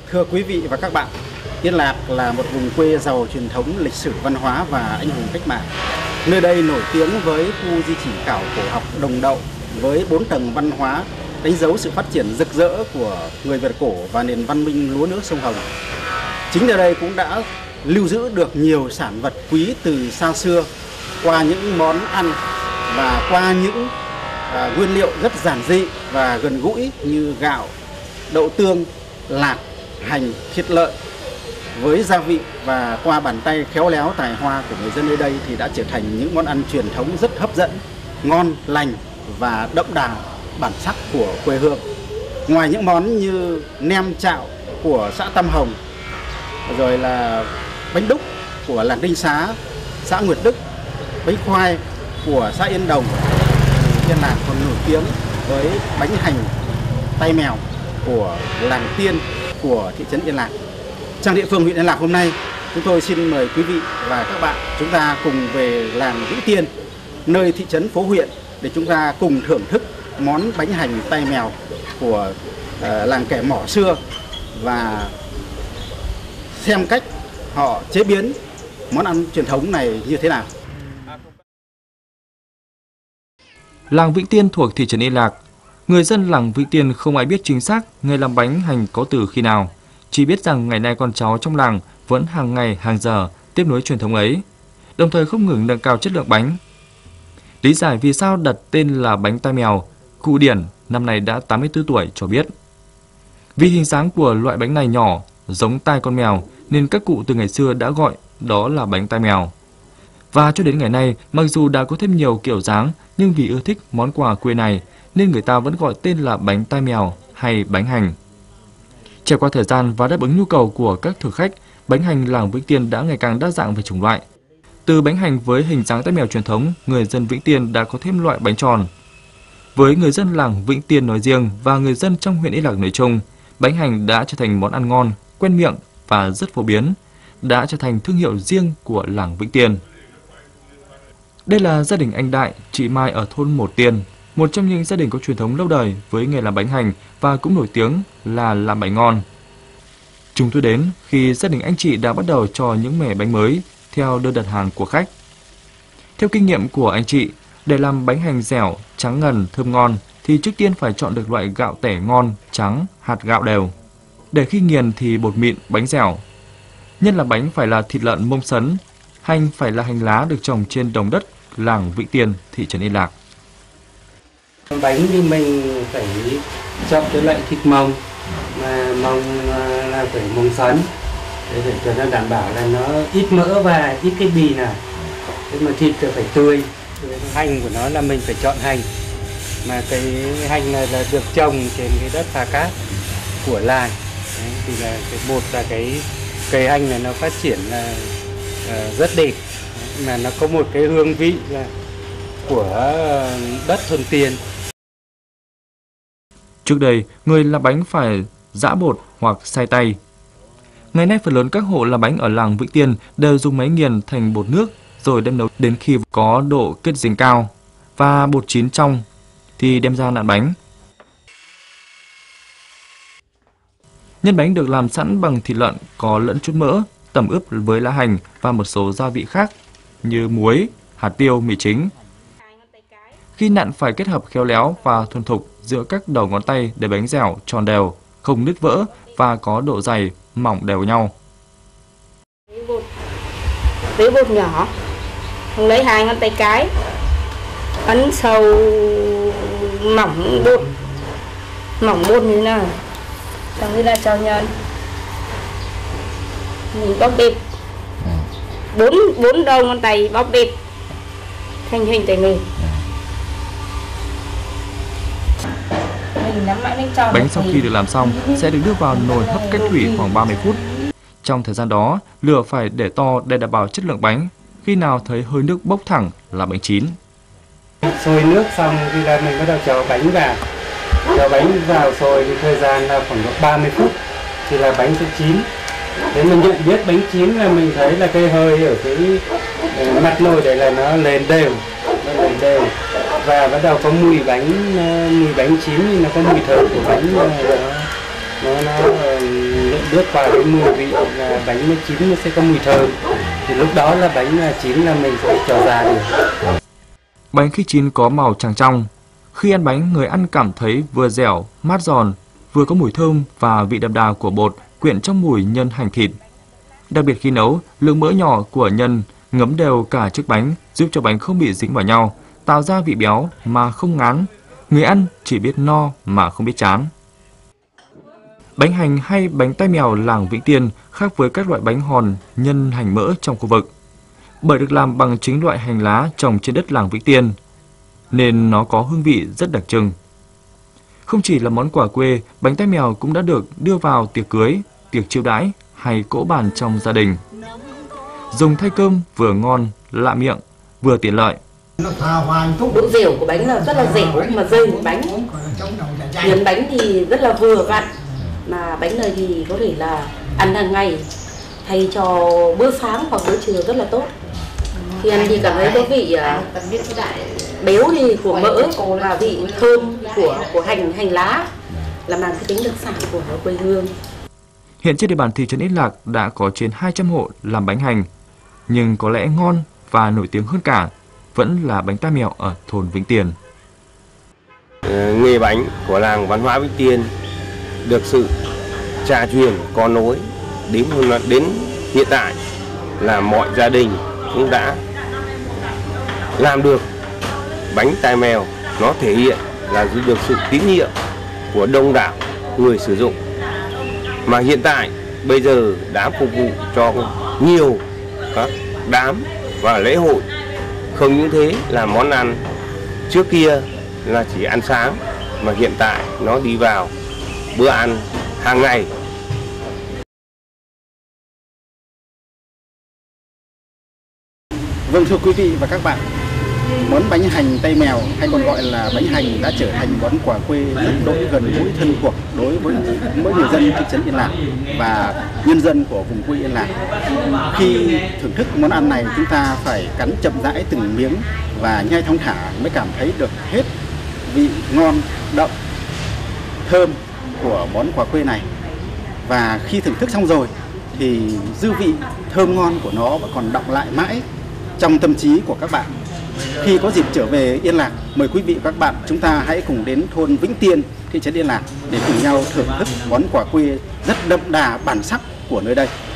Thưa quý vị và các bạn, Yên Lạc là một vùng quê giàu truyền thống lịch sử văn hóa và anh hùng cách mạng. Nơi đây nổi tiếng với khu di chỉ khảo cổ học Đồng Đậu với 4 tầng văn hóa, đánh dấu sự phát triển rực rỡ của người Việt cổ và nền văn minh lúa nước sông Hồng. Chính nơi đây cũng đã lưu giữ được nhiều sản vật quý từ xa xưa qua những món ăn và qua những nguyên liệu rất giản dị và gần gũi như gạo, đậu tương, lạc, hành, thịt lợn với gia vị, và qua bàn tay khéo léo tài hoa của người dân nơi đây thì đã trở thành những món ăn truyền thống rất hấp dẫn, ngon, lành và đậm đà bản sắc của quê hương. Ngoài những món như nem chạo của xã Tam Hồng, rồi là bánh đúc của làng Đinh Xá, xã Nguyệt Đức, bánh khoai của xã Yên Đồng, Yên Lạc còn nổi tiếng với bánh hành tay mèo của làng Tiên của thị trấn Yên Lạc. Trang địa phương huyện Yên Lạc hôm nay, chúng tôi xin mời quý vị và các bạn chúng ta cùng về làng Vĩnh Tiên, nơi thị trấn phố huyện, để chúng ta cùng thưởng thức món bánh hành tay mèo của làng Kẻ Mỏ xưa và xem cách họ chế biến món ăn truyền thống này như thế nào. Làng Vĩnh Tiên thuộc thị trấn Yên Lạc. Người dân làng Vĩnh Tiên không ai biết chính xác ngày làm bánh hành có từ khi nào. Chỉ biết rằng ngày nay con cháu trong làng vẫn hàng ngày hàng giờ tiếp nối truyền thống ấy, đồng thời không ngừng nâng cao chất lượng bánh. Lý giải vì sao đặt tên là bánh tai mèo, cụ Điển năm nay đã 84 tuổi cho biết. Vì hình dáng của loại bánh này nhỏ, giống tai con mèo nên các cụ từ ngày xưa đã gọi đó là bánh tai mèo. Và cho đến ngày nay, mặc dù đã có thêm nhiều kiểu dáng, nhưng vì ưa thích món quà quê này nên người ta vẫn gọi tên là bánh tai mèo hay bánh hành. Trải qua thời gian và đáp ứng nhu cầu của các thực khách, bánh hành làng Vĩnh Tiên đã ngày càng đa dạng về chủng loại. Từ bánh hành với hình dáng tai mèo truyền thống, người dân Vĩnh Tiên đã có thêm loại bánh tròn. Với người dân làng Vĩnh Tiên nói riêng và người dân trong huyện Yên Lạc nói chung, bánh hành đã trở thành món ăn ngon, quen miệng và rất phổ biến, đã trở thành thương hiệu riêng của làng Vĩnh Tiên. Đây là gia đình anh Đại, chị Mai ở thôn Một Tiên, một trong những gia đình có truyền thống lâu đời với nghề làm bánh hành và cũng nổi tiếng là làm bánh ngon. Chúng tôi đến khi gia đình anh chị đã bắt đầu cho những mẻ bánh mới theo đơn đặt hàng của khách. Theo kinh nghiệm của anh chị, để làm bánh hành dẻo, trắng ngần, thơm ngon thì trước tiên phải chọn được loại gạo tẻ ngon, trắng, hạt gạo đều, để khi nghiền thì bột mịn, bánh dẻo. Nhân là bánh phải là thịt lợn mông sấn, hành phải là hành lá được trồng trên đồng đất làng Vĩnh Tiên, thị trấn Yên Lạc. Bánh thì mình phải chọn cái loại thịt mông, mà mông là phải mông sấn để cho nó đảm bảo là nó ít mỡ và ít cái bì nào. Thế mà thịt thì phải tươi. Hành của nó là mình phải chọn hành, mà cái hành này là được trồng trên cái đất phà cát của làng. Đấy, thì là một là cái cây hành này nó phát triển là rất đẹp, mà nó có một cái hương vị là của đất thuần tiền. Trước đây, người làm bánh phải giã bột hoặc xay tay. Ngày nay phần lớn các hộ làm bánh ở làng Vĩnh Tiên đều dùng máy nghiền thành bột nước rồi đem nấu đến khi có độ kết dính cao và bột chín trong thì đem ra nặn bánh. Nhân bánh được làm sẵn bằng thịt lợn có lẫn chút mỡ, tẩm ướp với lá hành và một số gia vị khác như muối, hạt tiêu, mì chính. Khi nặn phải kết hợp khéo léo và thuần thục giữa các đầu ngón tay để bánh dẻo, tròn đều, không nứt vỡ và có độ dày, mỏng đều nhau. Lấy bột nhỏ, lấy 2 ngón tay cái, ấn sâu mỏng bột như nào, xong rồi là cho nhân, mình bóp bịp, 4 đầu ngón tay bóp bịp thành hình tay người. Bánh sau khi được làm xong sẽ được đưa vào nồi hấp cách thủy khoảng 30 phút. Trong thời gian đó, lửa phải để to để đảm bảo chất lượng bánh. Khi nào thấy hơi nước bốc thẳng là bánh chín. Sôi nước xong thì là mình bắt đầu cho bánh vào. Cho bánh vào sôi thì thời gian là khoảng 30 phút thì là bánh sẽ chín. Thế mình nhận biết bánh chín là mình thấy là cái hơi ở cái mặt nồi đấy là nó lên đều, và bắt đầu có mùi bánh chín thì nó có mùi thơm của bánh, nó bước vào cái mùi vị là bánh mới chín nó sẽ có mùi thơm, thì lúc đó là bánh chín là mình sẽ cho ra được. Bánh khi chín có màu trắng trong. Khi ăn bánh, người ăn cảm thấy vừa dẻo, mát giòn, vừa có mùi thơm và vị đậm đà của bột quyện trong mùi nhân hành thịt. Đặc biệt khi nấu, lượng mỡ nhỏ của nhân ngấm đều cả chiếc bánh giúp cho bánh không bị dính vào nhau, tạo ra vị béo mà không ngán. Người ăn chỉ biết no mà không biết chán. Bánh hành hay bánh tai mèo làng Vĩnh Tiên khác với các loại bánh hòn nhân hành mỡ trong khu vực, bởi được làm bằng chính loại hành lá trồng trên đất làng Vĩnh Tiên, nên nó có hương vị rất đặc trưng. Không chỉ là món quà quê, bánh tai mèo cũng đã được đưa vào tiệc cưới, tiệc chiêu đãi hay cỗ bàn trong gia đình. Dùng thay cơm vừa ngon, lạ miệng, vừa tiện lợi. Độ dẻo của bánh là rất là dẻo mà dây của bánh. Miếng bánh thì rất là vừa vặn, mà bánh này thì có thể là ăn hàng ngày thay cho bữa sáng hoặc bữa trưa rất là tốt. Khi ăn thì cảm thấy có vị béo thì của mỡ và vị thơm của hành lá, làm cái tính đặc sản của quê hương. Hiện trên địa bàn thị trấn Yên Lạc đã có trên 200 hộ làm bánh hành, nhưng có lẽ ngon và nổi tiếng hơn cả vẫn là bánh tai mèo ở thôn Vĩnh Tiên. Nghề bánh của làng văn hóa Vĩnh Tiên được sự cha truyền con nối đến hiện tại là mọi gia đình cũng đã làm được bánh tai mèo. Nó thể hiện là được sự tín nhiệm của đông đảo người sử dụng, mà hiện tại bây giờ đã phục vụ cho nhiều các đám và lễ hội. Không những thế là món ăn trước kia là chỉ ăn sáng, mà hiện tại nó đi vào bữa ăn hàng ngày. Vâng, thưa quý vị và các bạn, món bánh hành tai mèo hay còn gọi là bánh hành đã trở thành món quà quê rất đỗi gần gũi thân thuộc đối với mỗi người dân thị trấn Yên Lạc và nhân dân của vùng quê Yên Lạc. Khi thưởng thức món ăn này, chúng ta phải cắn chậm rãi từng miếng và nhai thong thả mới cảm thấy được hết vị ngon, đậm, thơm của món quà quê này. Và khi thưởng thức xong rồi thì dư vị thơm ngon của nó vẫn còn đọng lại mãi trong tâm trí của các bạn. Khi có dịp trở về Yên Lạc, mời quý vị và các bạn chúng ta hãy cùng đến thôn Vĩnh Tiên, thị trấn Yên Lạc để cùng nhau thưởng thức món quà quê rất đậm đà bản sắc của nơi đây.